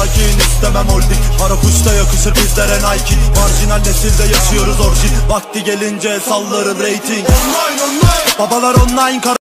sakin, istemem holding. Para kuşta yakışır bizlere Nike. Marjinal nesilde yaşıyoruz orijin. Vakti gelince sallarım rating. Online online, babalar online.